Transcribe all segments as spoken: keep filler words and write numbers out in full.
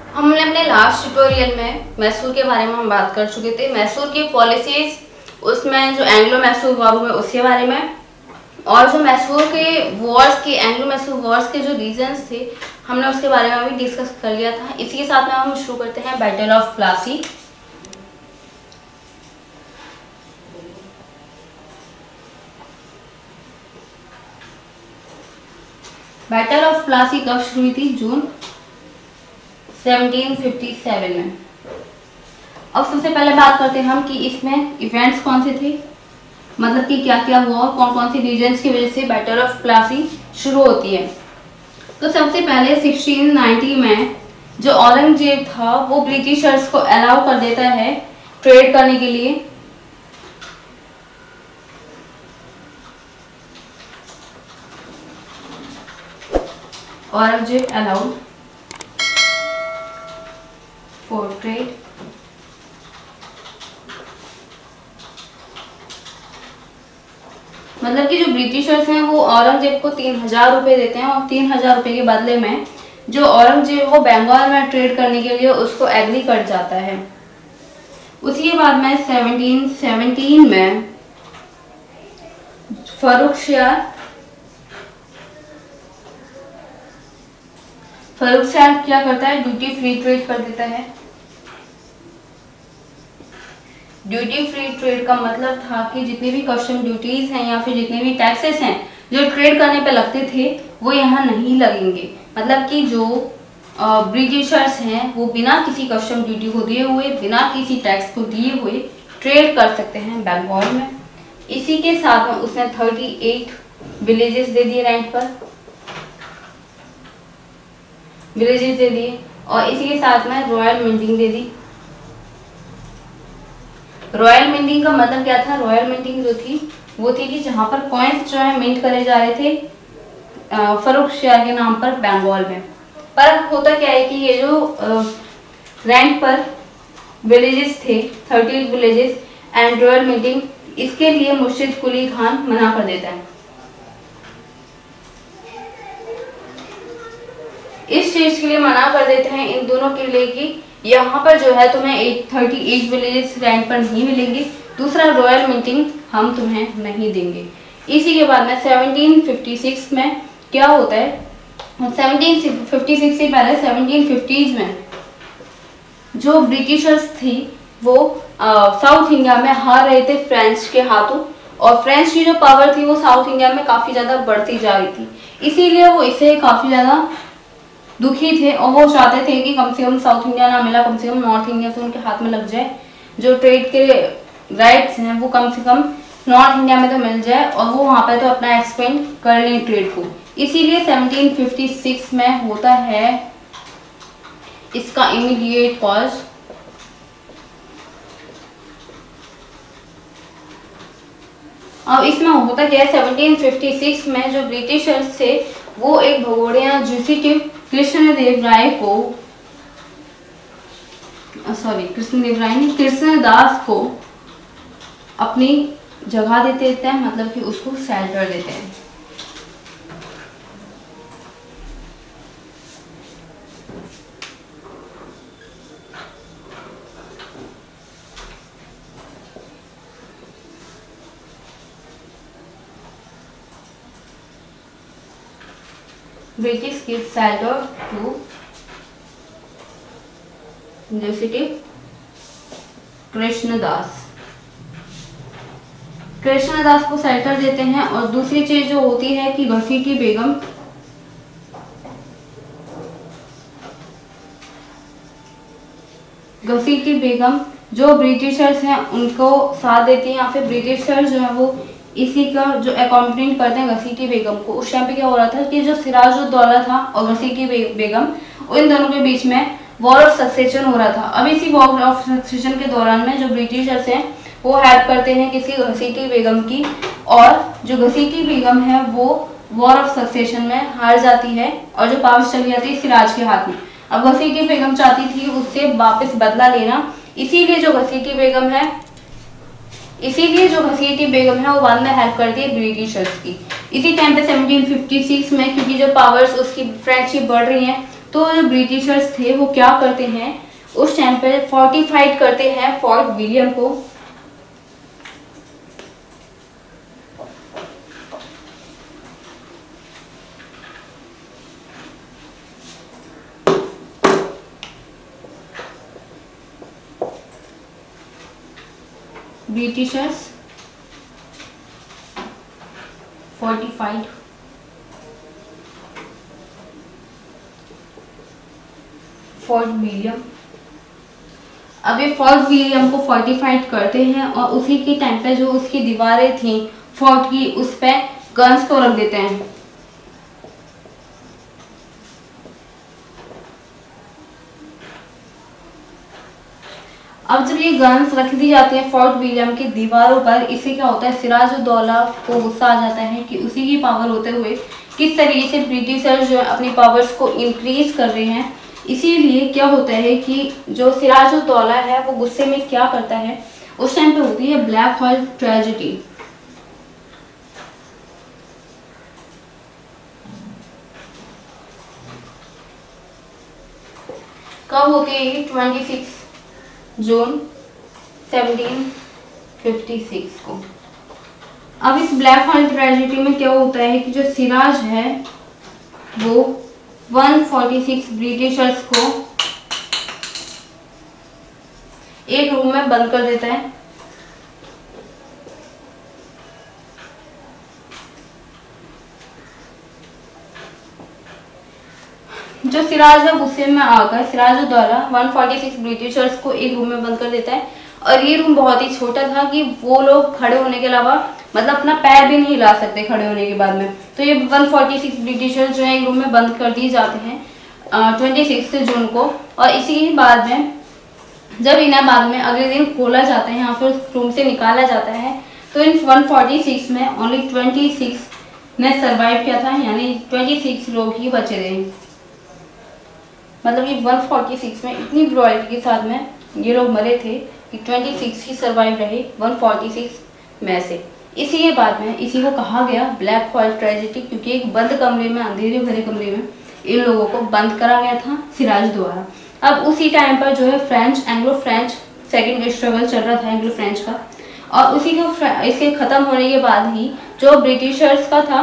हमने अपने last tutorial में मैसूर के बारे में हम बात कर चुके थे। मैसूर की पॉलिसीज, उसमें जो एंग्लो मैसूर वॉर हुए उसके बारे में, और जो मैसूर के वॉर्स के एंग्लो मैसूर वॉर्स के जो रीजंस थे हमने उसके बारे में भी डिस्कस कर लिया था। इसी के साथ में हम शुरू करते हैं battle of Plassey. Battle of Plassey कब शुरू हुई थी? जून सत्रह सौ सत्तावन में। अब सबसे पहले बात करते हैं हम कि इसमें इवेंट्स कौन से थे, मतलब कि क्या क्या हुआ और कौन कौन सी रीजन्स की वजह से बैटल ऑफ प्लासी शुरू होती है। तो सबसे पहले सोलह सौ नब्बे में जो औरंगजेब था वो ब्रिटिशर्स को अलाउ कर देता है ट्रेड करने के लिए। Aurangzeb allowed for trade. मतलब कि जो ब्रिटिशर्स हैं वो औरंगजेब को तीन हजार रुपये देते हैं और तीन हजार रुपये के बदले में जो औरंगजेब वो बंगाल में ट्रेड करने के लिए उसको एग्री कर जाता है। उसी के बाद में सत्रह सौ सत्रह में फर्रुखशाह फर्रुखशाह क्या करता है? ड्यूटी फ्री ट्रेड कर देता है। ड्यूटी फ्री ट्रेड का मतलब था कि जितने भी कस्टम ड्यूटीज हैं या फिर जितने भी टैक्सेस हैं जो ट्रेड करने पे लगते थे वो यहाँ नहीं लगेंगे। मतलब कि जो ब्रिटिशर्स हैं वो बिना किसी कस्टम ड्यूटी को दिए हुए, बिना किसी टैक्स को दिए हुए ट्रेड कर सकते हैं बंगाल में। इसी के साथ में उसने अड़तीस विलेजेस दे दिए रेंट पर, विलेजेस दे दिए, और इसी के साथ में रॉयल मिंटिंग दे दी। रॉयल मिंटिंग का मतलब क्या था? रॉयल मिंटिंग जो थी वो थी कि जहां पर कॉइन्स जो है मिंट करे जा रहे थे फर्रुखशाह के नाम पर बंगाल में। पर होता क्या है कि ये जो रेंट पर विलेजेस थे, अड़तीस विलेजेस एंड रॉयल मिंटिंग, इसके लिए मुर्शिद कुली खान मना कर देता है। इस चीज के लिए मना कर देते हैं इन दोनों के लिए कि यहाँ पर जो है तुम्हें अड़तीस विलेजेस रेंट पर नहीं मिलेंगे, दूसरा रॉयल मिंटिंग हम तुम्हें नहीं देंगे। इसी के बाद में सत्रह सौ छप्पन में क्या होता है? सत्रह सौ छप्पन से पहले सत्रह सौ पचास में जो ब्रिटिशर्स थी वो साउथ इंडिया में हार रहे थे फ्रेंच के हाथों, और फ्रेंच की जो पावर थी वो साउथ इंडिया में काफ़ी ज़्यादा बढ़ती जा रही थी। इसीलिए वो इससे काफ़ी ज़्यादा दुखी थे और वो चाहते थे कि कम से कम साउथ इंडिया ना मिला, कम से कम नॉर्थ इंडिया से उनके हाथ में लग जाए, जो ट्रेड के राइट्स हैं वो कम से कम नॉर्थ इंडिया में तो मिल जाए और वो वहाँ पे तो अपना एक्सपेंड कर लें ट्रेड को। इसीलिए सत्रह सौ छप्पन में होता है इसका इमीडिएट कॉज। अब इसमें होता क्या है? सत्रह सौ छप्पन में जो ब्रिटिशर्स थे वो एक भगोड़िया जेसूइट कृष्णदेव राय को, सॉरी कृष्णदेव राय नहीं, कृष्णदास को अपनी जगह दे देते हैं, मतलब कि उसको शेल्टर देते हैं। British gives shelter to जेसूइट Krishnadas. Krishnadas को शेल्टर देते हैं। और दूसरी चीज जो होती है कि घसीटी बेगम घसीटी बेगम जो ब्रिटिशर्स हैं उनको साथ देती हैं, या फिर ब्रिटिशर्स जो है वो इसी का जो अकॉम्पनिंग करते हैं घसीटी बेगम को। उस टाइम पे क्या हो रहा था कि जो सिराजुद्दौला था और घसीटी बेगम, इन दोनों के बीच में वॉर ऑफ सक्सेशन हो रहा था। अब इसी वॉर ऑफ सक्सेशन के दौरान में जो ब्रिटिशर्स हैं वो हेल्प करते हैं किसी घसीटी बेगम की, और जो घसीटी बेगम है वो वॉर ऑफ सक्सेशन में हार जाती है और जो पावर चली जाती है सिराज के हाथ में। अब घसीटी बेगम चाहती थी उससे वापस बदला लेना, इसीलिए जो घसीटी बेगम है इसीलिए जो घसीटी बेगम है वो बाद में हेल्प करती है ब्रिटिशर्स की। इसी टाइम पे सत्रह सौ छप्पन में क्योंकि जो पावर्स उसकी फ्रेंच की बढ़ रही हैं तो जो ब्रिटिशर्स थे वो क्या करते हैं, उस टाइम पे फोर्टिफाइड करते हैं फोर्ट विलियम को। Britishers fortified Fort William. अब ये फोर्ट विलियम को फोर्टिफाइड करते हैं और उसी के टाइम पे जो उसकी दीवारें थी फोर्ट की, उस पे गन्स को रख देते हैं। अब जब ये गन्स रख दी जाती है फोर्ट विलियम की दीवारों पर, इससे क्या होता है, सिराजुद्दौला को गुस्सा आ जाता है कि उसी की पावर होते हुए किस तरीके से ब्रिटिशर्स जो है अपनी पावर्स को इंक्रीज कर रहे हैं। इसीलिए क्या होता है कि जो सिराजुद्दौला है वो गुस्से में क्या करता है, उस टाइम पे होती है ब्लैक हॉल ट्रेजेडी। कब होती है? छब्बीस जून सत्रह सौ छप्पन को। अब इस ब्लैक हॉल ट्रेजेडी में क्या होता है कि जो सिराज है वो एक सौ छियालीस ब्रिटिशर्स को एक रूम में बंद कर देता है। जो सिराज है गुस्से में आकर सिराजुद्दौला एक सौ छियालीस ब्रिटिशर्स को एक रूम में बंद कर देता है। और ये रूम बहुत ही छोटा था कि वो लोग खड़े होने के अलावा मतलब अपना पैर भी नहीं हिला सकते खड़े होने के बाद में। तो ये एक सौ छियालीस ब्रिटिशर्स जो है एक रूम में बंद कर दिए जाते हैं छब्बीस जून को। और इसी के बाद में जब इन्हें बाद में अगले दिन खोला जाता है या फिर उस रूम से निकाला जाता है, तो इन एक सौ छियालीस में ओनली छब्बीस ने सरवाइव किया था, यानी छब्बीस लोग ही बचे रहे। मतलब ये एक सौ छियालीस में इतनी ब्रुटैलिटी के साथ में ये लोग मरे थे कि छब्बीस ही सरवाइव रहे एक सौ छियालीस में से। इसी के बाद में इसी को कहा गया ब्लैक हॉल ट्रेजेडी, क्योंकि एक बंद कमरे में, अंधेरे भरे कमरे में इन लोगों को बंद करा गया था सिराज द्वारा। अब उसी टाइम पर जो है French Anglo French second struggle चल रहा था, एंग्लो फ्रेंच का। और उसी को इसके खत्म होने के बाद ही जो ब्रिटिशर्स का था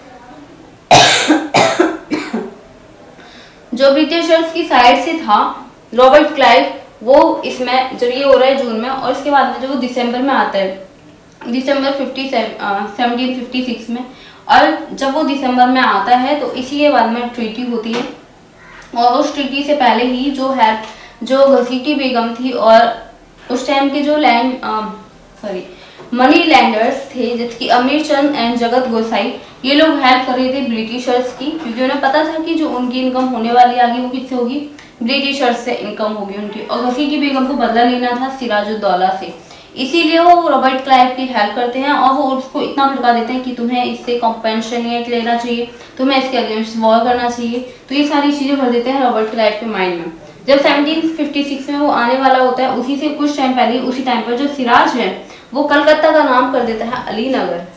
जो ब्रिटिशर्स की साइड से था रॉबर्ट क्लाइव, वो इसमें जब ये हो रहा है जून में, और इसके बाद में जब वो दिसंबर में आता है दिसंबर सत्रह सौ छप्पन में, और जब वो दिसंबर में आता है तो इसी के बाद में ट्रीटी होती है। और उस ट्रीटी से पहले ही जो है जो घसीटी बेगम थी और उस टाइम के जो लैंड सॉरी मनी लैंडर्स थे, जैसे कि अमीर चंद एंड जगत गोसाई, ये लोग हेल्प कर रहे थे ब्रिटिशर्स की, क्योंकि उन्हें पता था कि जो उनकी इनकम होने वाली आगे वो किससे होगी, ब्रिटिशर्स से इनकम होगी उनकी। और घसीटी बेगम को बदला लेना था सिराजुद्दौला से, इसीलिए वो रॉबर्ट क्लाइव की हेल्प करते हैं और वो उसको इतना भड़का देते हैं कि तुम्हें इससे कॉम्पेंसेशन लेना चाहिए, तुम्हें इसके अगेंस्ट वॉर करना चाहिए। तो ये सारी चीज़ें भर देते हैं रॉबर्ट क्लाइव के माइंड में। जब सत्रह सौ छप्पन में वो आने वाला होता है, उसी से कुछ टाइम पहले उसी टाइम पर जो सिराज है वो कलकत्ता का नाम कर देता है अली नगर।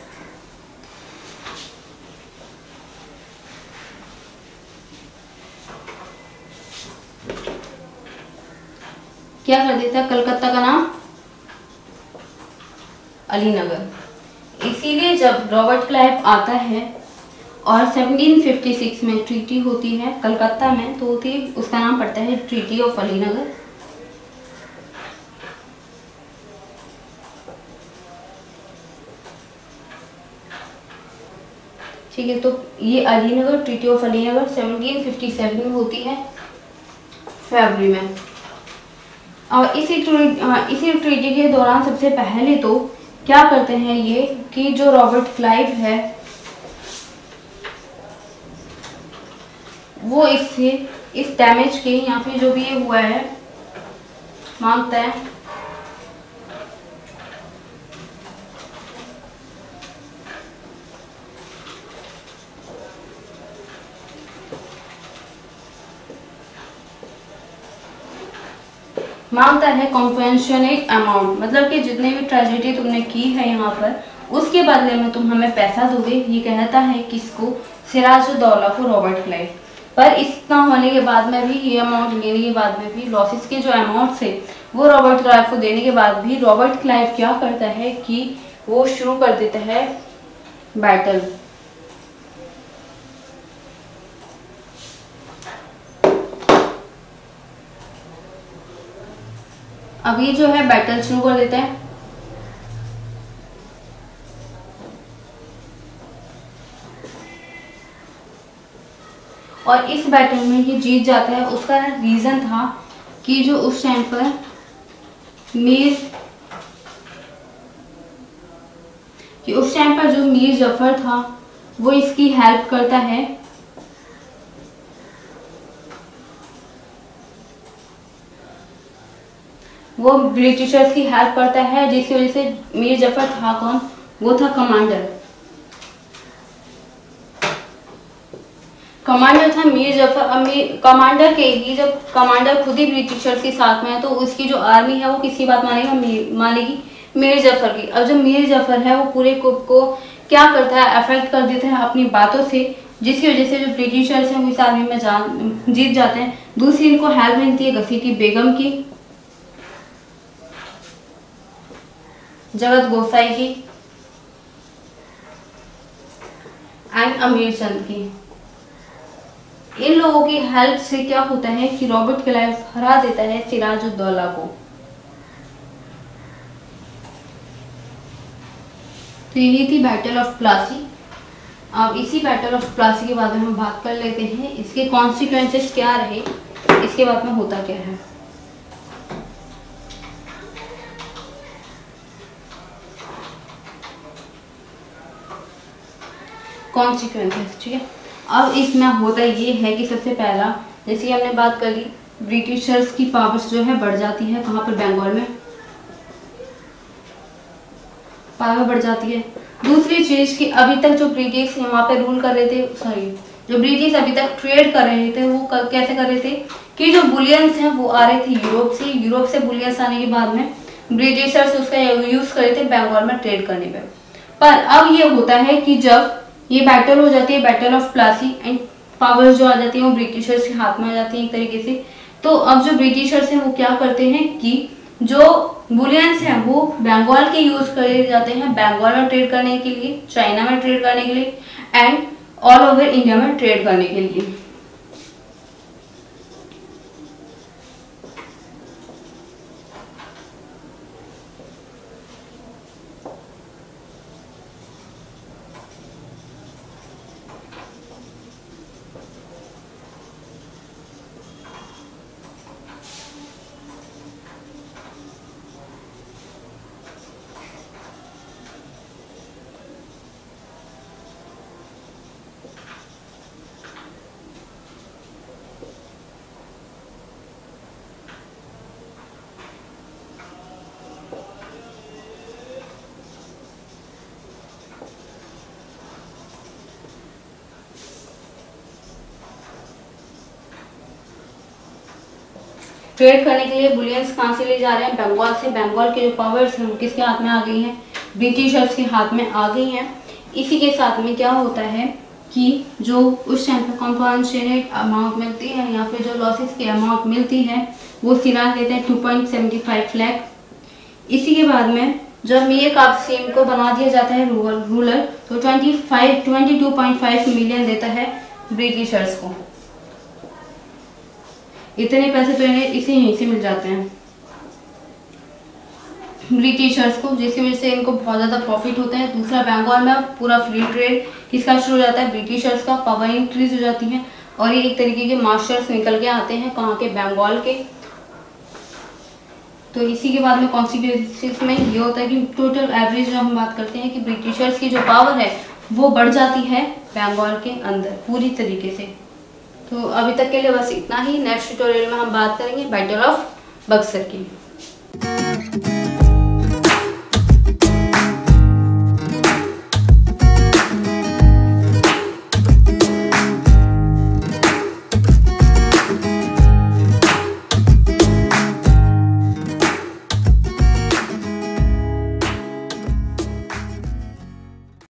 क्या कर देता है कलकत्ता का नाम अली नगर। इसीलिए जब रॉबर्ट क्लाइव आता है और सत्रह सौ छप्पन में ट्रीटी होती है कलकत्ता में, तो होती है उसका नाम पड़ता है ट्रीटी ऑफ अली नगर। ठीक है, तो ये Alinagar treaty of Alinagar सत्रह सौ सत्तावन में होती है फरवरी में। और इसी इसी ट्रीटी के दौरान सबसे पहले तो क्या करते हैं ये कि जो रॉबर्ट क्लाइव है वो इससे इस डैमेज के या फिर जो भी ये हुआ है मांगता है। मांगता है कॉम्पेंशनेट अमाउंट, मतलब कि जितने भी ट्रेजेडी तुमने की है यहाँ पर उसके बदले में तुम हमें पैसा दोगे। ये कहता है किसको, सिराजुद्दौला को रॉबर्ट क्लाइव। पर इतना होने के बाद में भी, ये अमाउंट लेने के बाद में भी, लॉसेस के जो अमाउंट थे वो रॉबर्ट क्लाइव को देने के बाद भी रॉबर्ट क्लाइव क्या करता है कि वो शुरू कर देता है बैटल। अब ये जो है बैटल शुरू कर देता है। और इस बैटल में ये जीत जाता है। उसका रीजन था कि जो उस टाइम पर मीर कि उस टाइम पर जो मीर जफर था वो इसकी हेल्प करता है। वो ब्रिटिशर्स की हेल्प करता है, जिसकी वजह से मीर जफर था कौन, वो था कमांडर। कमांडर था मीर जफर। अब कमांडर के ही, जब कमांडर खुद ही ब्रिटिशर्स के साथ में है तो उसकी जो आर्मी है वो किसकी बात मानेगी, मानेगी मीर जफर की। अब जो मीर जफर है वो पूरे कुप को क्या करता है, अफेक्ट कर देता है अपनी बातों से, जिसकी वजह से जो ब्रिटिशर्स हैं वो इस आर्मी में जान जीत जाते हैं। दूसरी इनको हेल्प मिलती है घसीटी बेगम की, जगत गोसाई की एंड अमीर चंद की। इन लोगों की हेल्प से क्या होता है कि रॉबर्ट क्लाइव हरा देता है सिराजुद्दौला को। तो यही थी बैटल ऑफ प्लासी। अब इसी बैटल ऑफ प्लासी के बारे में हम बात कर लेते हैं, इसके कॉन्सिक्वेंसेस क्या रहे, इसके बाद में होता क्या है। कॉन्सिक्वेंसेस, ठीक है। अब इसमें होता ये है कि सबसे पहला, जैसे कि हमने बात कर ली, ब्रिटिशर्स की पावर्स जो है बढ़ जाती है। कहाँ पर, बंगाल में पावर बढ़ जाती है। दूसरी चीज कि अभी तक जो ब्रिटिश वहाँ पे रूल कर रहे थे, सॉरी जो ब्रिटिश अभी तक ट्रेड कर रहे थे वो कर, कैसे कर रहे थे कि जो बुलियंस हैं वो आ रहे थे यूरोप से। यूरोप से बुलियंस आने के बाद में ब्रिटिशर्स उसका यूज कर रहे थे बंगाल में ट्रेड करने पे। पर अब ये होता है कि जब ये बैटल हो जाती है, battle of Plassey, and powers जो आ जाती है वो ब्रिटिशर्स के हाथ में आ जाती है एक तरीके से। तो अब जो ब्रिटिशर्स हैं वो क्या करते हैं कि जो बुलियंस हैं वो बंगाल के यूज करे जाते हैं बंगाल में ट्रेड करने के लिए, चाइना में ट्रेड करने के लिए एंड ऑल ओवर इंडिया में ट्रेड करने के लिए। ट्रेड करने के लिए बुलियंस कहाँ से ले जा रहे हैं, बंगाल से। बंगाल के जो पावर्स हैं किसके हाथ में आ गई हैं, ब्रिटिशर्स के हाथ में आ गई हैं। इसी के साथ में क्या होता है कि जो उस टाइम पर कॉम्पनसेटेड अमाउंट मिलती है या फिर जो लॉसेस की अमाउंट मिलती है वो सिराज देते हैं two point seventy five lakh. इसी के बाद में जब मीर कासिम को बना दिया जाता है रूलर तो twenty five twenty two point five million देता है ब्रिटिशर्स को। इतने पैसे तो इन्हें इसी यहीं से मिल जाते हैं ब्रिटिशर्स को, जिसकी वजह से इनको बहुत ज़्यादा प्रॉफिट होता है। दूसरा, बंगाल में पूरा फ्री ट्रेड किसका शुरू हो जाता है, ब्रिटिशर्स का। पावर इंक्रीज हो जाती है और ये एक तरीके के मास्टर्स निकल के आते हैं कहाँ के, बंगाल के। तो इसी के बाद में कॉन्सिक्वेंसेस में ये होता है कि टोटल एवरेज जो हम बात करते हैं कि ब्रिटिशर्स की जो पावर है वो बढ़ जाती है बंगाल के अंदर पूरी तरीके से। तो अभी तक के लिए बस इतना ही। नेक्स्ट ट्यूटोरियल में हम बात करेंगे बैटल ऑफ बक्सर की।